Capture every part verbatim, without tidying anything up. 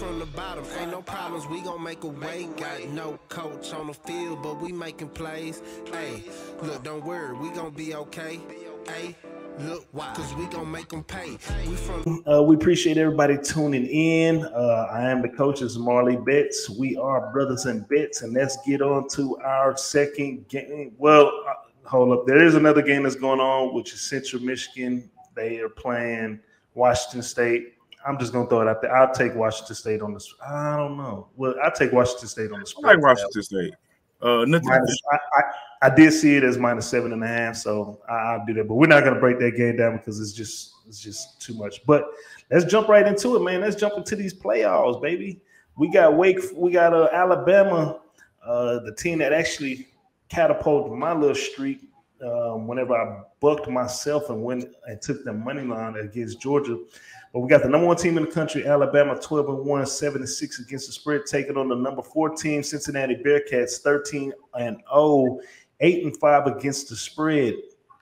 from the bottom, ain't no problems, we gon' make a way. Got no coach on the field, but we making plays. Hey, look, don't worry, we gon' be okay. Hey, look, why? Cause we gon' make them pay. We from uh, we appreciate everybody tuning in. Uh, I am the coach, is Marley Bets. We are Brothas N Bets, and let's get on to our second game. Well, uh, hold up. There is another game that's going on, which is Central Michigan. They are playing Washington State. I'm just gonna throw it out there. I'll take Washington State on the. I don't know. Well, I'll take Washington State on the spread. I like Washington State. Uh, nothing. Minus, I, I, I did see it as minus seven and a half, so I, I'll do that. But we're not gonna break that game down because it's just it's just too much. But let's jump right into it, man. Let's jump into these playoffs, baby. We got Wake. We got uh, Alabama, uh, the team that actually catapulted my little streak. Um, whenever I bucked myself and went and took the money line against Georgia. But we got the number one team in the country, Alabama, twelve and one, seven and six against the spread, taking on the number four team, Cincinnati Bearcats, thirteen and oh, eight and five against the spread.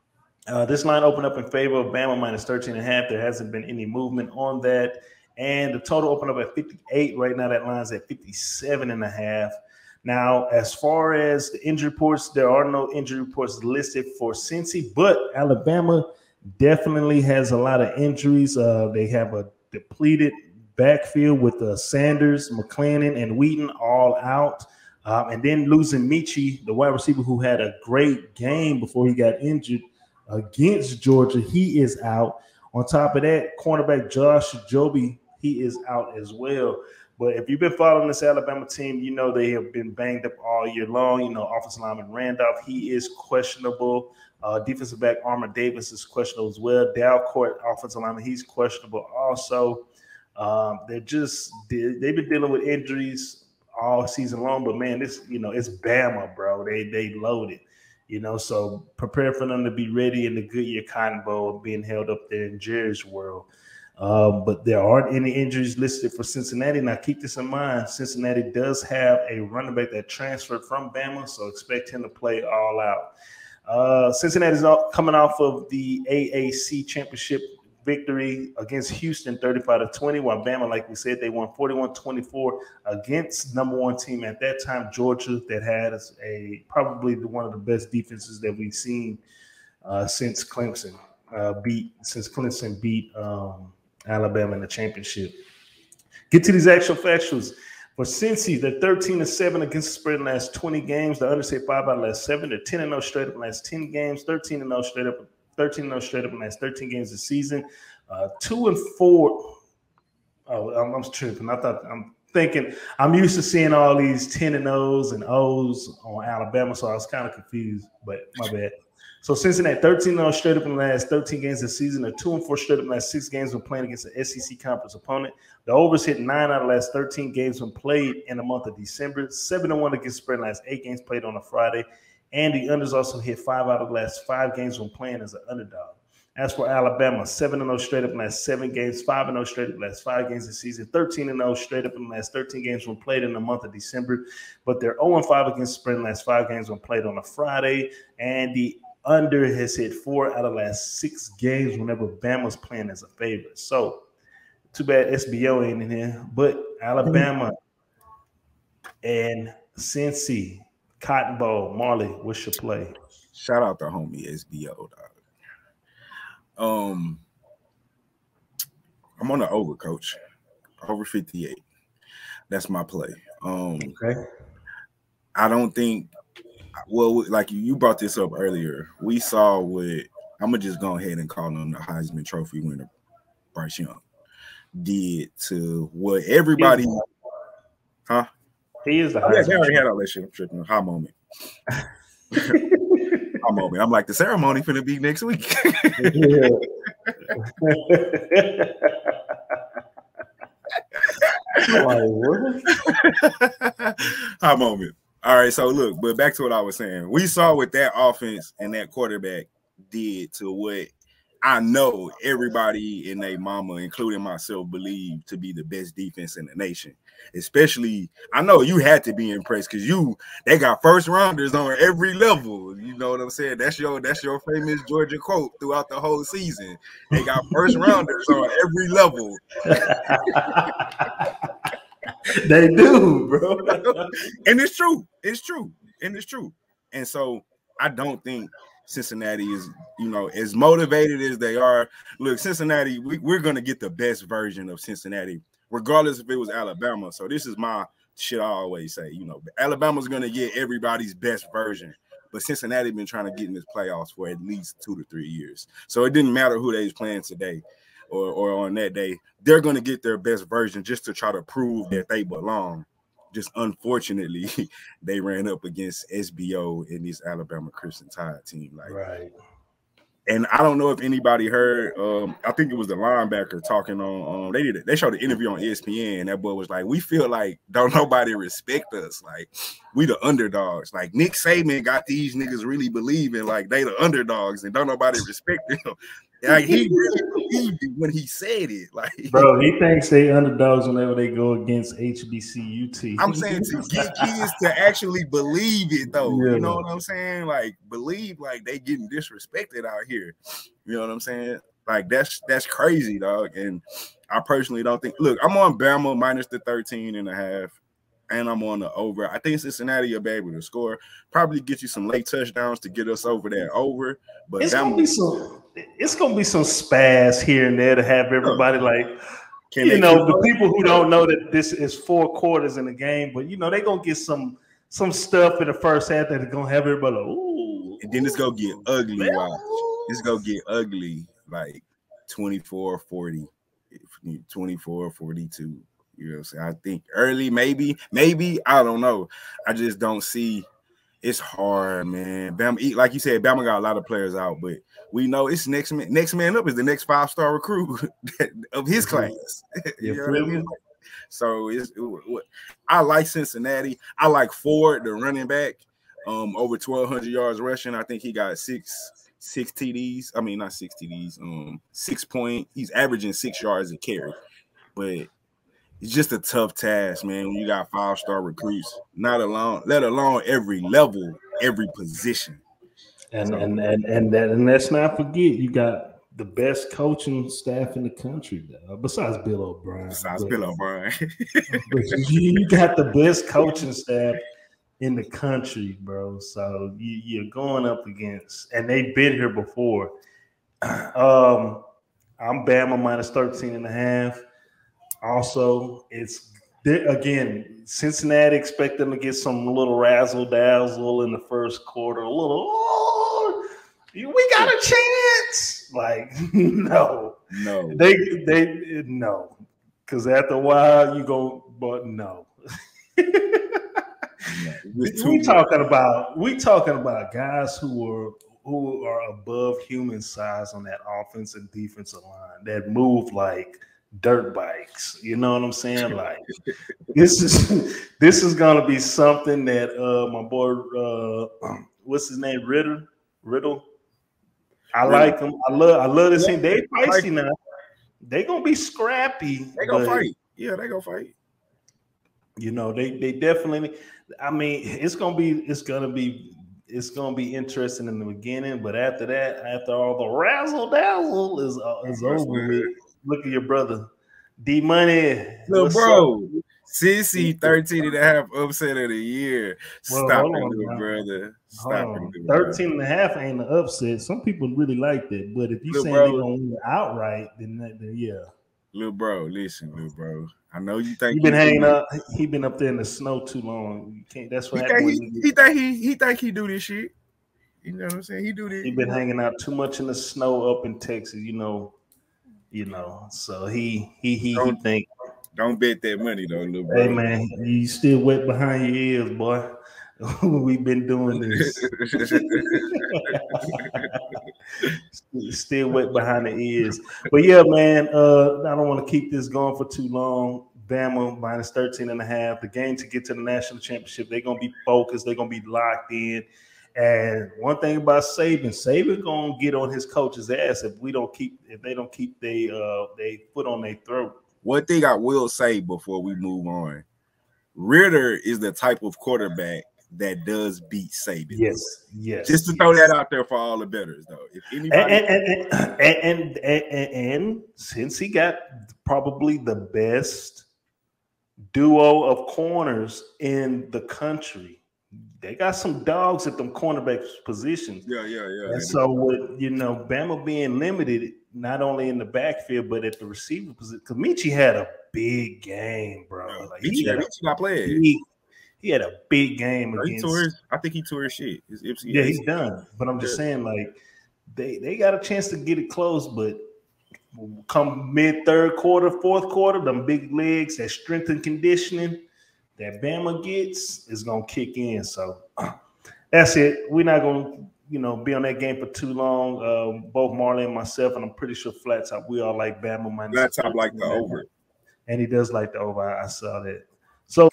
Uh, this line opened up in favor of Bama minus thirteen and a half. There hasn't been any movement on that. And the total opened up at fifty-eight. Right now, that line's at fifty-seven and a half. Now, as far as the injury reports, there are no injury reports listed for Cincy, but Alabama definitely has a lot of injuries. Uh, they have a depleted backfield with uh, Sanders, McClellan, and Wheaton all out. Um, and then losing Michi, the wide receiver who had a great game before he got injured against Georgia, he is out. On top of that, cornerback Josh Joby, he is out as well. But if you've been following this Alabama team, you know they have been banged up all year long. You know, offensive lineman Randolph, he is questionable. Uh, defensive back Armour Davis is questionable as well. Dalcourt, offensive lineman, he's questionable also. Um, they're just they've been dealing with injuries all season long. But man, this you know it's Bama, bro. They they loaded, you know. So prepare for them to be ready in the Goodyear Cotton Bowl being held up there in Jerry's World. Um, but there aren't any injuries listed for Cincinnati. Now, keep this in mind. Cincinnati does have a running back that transferred from Bama, so expect him to play all out. Uh, Cincinnati is coming off of the A A C championship victory against Houston, thirty-five to twenty, while Bama, like we said, they won forty-one twenty-four against number one team at that time, Georgia, that has a probably one of the best defenses that we've seen uh, since Clemson uh, beat since Clemson beat um, Alabama in the championship. Get to these actual factuals. For Cincy, they're thirteen and seven against the spread in the last twenty games. The under say five out of the last seven. They're ten and oh straight up in the last ten games. thirteen and oh straight up. thirteen and oh straight up in the last thirteen games this season. Uh, two and four. Oh, I'm, I'm tripping. I thought I'm thinking I'm used to seeing all these ten and O's and O's on Alabama, so I was kind of confused. But my bad. So Cincinnati, thirteen and oh straight up in the last thirteen games this season. They're two and four straight up in the last six games when playing against an S E C conference opponent. The overs hit nine out of the last thirteen games when played in the month of December. seven and one against spread in the last eight games played on a Friday. And the unders also hit five out of the last five games when playing as an underdog. As for Alabama, seven and oh straight up in the last seven games, five and oh straight up in the last five games this season, thirteen and oh straight up in the last thirteen games when played in the month of December. But they're oh and five against spread in the last five games when played on a Friday. And the under has hit four out of the last six games whenever Bama's playing as a favorite. So, too bad S B O ain't in here. But Alabama and Cincy, Cotton Bowl, Marley, what's your play? Shout out to homie S B O, dog. Um, I'm on the over, coach. Over fifty-eight. That's my play. Um, okay. I don't think. Well, like you brought this up earlier, we saw what I'm gonna just go ahead and call him the Heisman Trophy winner, Bryce Young, did to what everybody, huh? He is the Heisman. Heisman. Yeah, I already had all that shit. I'm tripping. High moment. High moment. I'm like, the ceremony finna be next week. High moment. All right, so look, but back to what I was saying. We saw what that offense and that quarterback did to what I know everybody and their mama, including myself, believe to be the best defense in the nation. Especially, I know you had to be impressed because you they got first rounders on every level. You know what I'm saying? That's your that's your famous Georgia quote throughout the whole season. They got first rounders on every level. They do, bro. And it's true. It's true. And it's true. And so I don't think Cincinnati is, you know, as motivated as they are. Look, Cincinnati, we, we're going to get the best version of Cincinnati, regardless if it was Alabama. So this is my shit I always say. You know, Alabama's going to get everybody's best version. But Cincinnati been trying to get in this playoffs for at least two to three years. So it didn't matter who they was playing today or, or on that day. They're going to get their best version just to try to prove that they belong. Just unfortunately, they ran up against S B O in this Alabama Crimson Tide team. Like, right. And I don't know if anybody heard. Um, I think it was the linebacker talking on. Um, they did. They showed an interview on E S P N. And that boy was like, "We feel like don't nobody respect us. Like we the underdogs. Like Nick Saban got these niggas really believing like they the underdogs and don't nobody respect them." Like he really believed it when he said it. Like, bro, he thinks they underdogs whenever they go against H B C U T. I'm saying to get kids to actually believe it, though. Yeah. You know what I'm saying? Like, believe like they getting disrespected out here. You know what I'm saying? Like that's that's crazy, dog. And I personally don't think. Look, I'm on Bama minus the thirteen and a half. And I'm on the over. I think Cincinnati will be able to score. Probably get you some late touchdowns to get us over that over. But it's gonna be some. It's gonna be some spaz here and there to have everybody like, Can you know, the people who don't know that this is four quarters in the game, but you know they're gonna get some some stuff in the first half that is gonna have everybody like, ooh. And then it's gonna get ugly. Watch. It's gonna get ugly like twenty-four forty, twenty-four forty-two. You know what I'm saying? I think early, maybe, maybe, I don't know. I just don't see. It's hard, man. Bama, like you said, Bama got a lot of players out, but we know it's next man, next man up is the next five-star recruit of his class. You know what I mean? So it's, it, I like Cincinnati. I like Ford, the running back, um, over twelve hundred yards rushing. I think he got six six T Ds. I mean, not six T Ds. Um, six point. He's averaging six yards a carry, but it's just a tough task, man, when you got five-star recruits, not alone, let alone every level, every position. And so, and and and that and let's not forget, you got the best coaching staff in the country, uh, besides Bill O'Brien. Besides but, Bill O'Brien. But you, you got the best coaching staff in the country, bro. So you, you're going up against, and they've been here before. Um, I'm Bama minus thirteen and a half. Also, it's again Cincinnati expect them to get some little razzle dazzle in the first quarter. A little, oh, we got a chance. Like no, no, they they no, because after a while you go, but no. we talking about we talking about guys who are who are above human size on that offense and defensive line that move like dirt bikes, you know what I'm saying? Like this is this is gonna be something that uh my boy uh what's his name Ritter Riddle. I Riddle. like him. I love I love this yeah, thing. They feisty like, now. They gonna be scrappy. They gonna fight. Yeah, they gonna fight. You know, they they definitely. I mean, it's gonna be it's gonna be it's gonna be interesting in the beginning, but after that, after all the razzle dazzle is uh, is over with. Look at your brother, D Money. Little bro, Cincy thirteen and a half upset of the year. Well, Stop it, little now. brother. Stop it, little thirteen and a half ain't an upset. Some people really like that, but if you saying they're gonna win outright, then, that, then yeah. Little bro, listen, little bro. I know you think he been hanging up. He been up there in the snow too long. You can't. That's what he happened. Think he, he think he he think he do this shit. You know what I'm saying? He do this. He been hanging out too much in the snow up in Texas. You know. You know, so he he he don't, he think. Don't bet that money though, little bro. Hey man, you still wet behind your ears, boy. We've been doing this. Still wet behind the ears. But yeah, man, uh, I don't want to keep this going for too long. Bama minus thirteen and a half. The game to get to the national championship, they're gonna be focused, they're gonna be locked in. And one thing about Saban, Saban gonna get on his coach's ass if we don't keep if they don't keep they uh they foot on their throat. One thing I will say before we move on, Ritter is the type of quarterback that does beat Saban. Yes, yes. Just to throw that out there for all the bettors, though. If anybody and and and, and, and, and, and since he got probably the best duo of corners in the country. They got some dogs at them cornerback positions. Yeah, yeah, yeah. And so with, you know, Bama being limited, not only in the backfield, but at the receiver position, because Michi had a big game, bro. Yeah, Like Michi, he, had Michi got played. Big, he had a big game no, against. He tore his, I think he tore his shit. His, his, yeah, his, he's done. But I'm just yeah. saying, like, they, they got a chance to get it close, but come mid third quarter, fourth quarter, them big legs, that strength and conditioning that Bama gets is gonna kick in. So that's it. We're not gonna, you know, be on that game for too long. Uh, both Marley and myself, and I'm pretty sure Flat Top, we all like Bama minus. Flat Top like the over, and he does like the over. I, I saw that. So.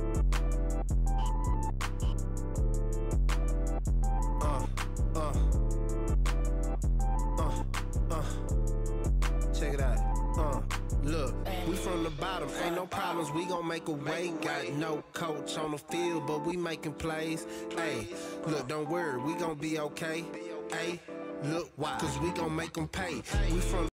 Check it out. Uh, look, we from the bottom, ain't no problems. We gon' make a way. Got no coach on the field, but we making plays. Hey, look, don't worry, we gon' be okay. Hey, look, why? Cause we gon' make them pay. We from